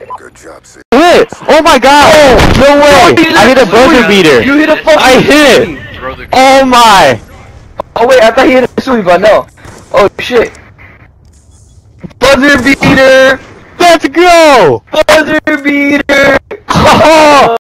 Good job, Sid. Hit! Oh my god! Oh, no way! I hit a buzzer beater! You hit a fucking I hit it! Throw the Oh my! Oh wait, I thought he hit a sweep, but no. Oh shit. Buzzer beater! Let's go! Buzzer beater!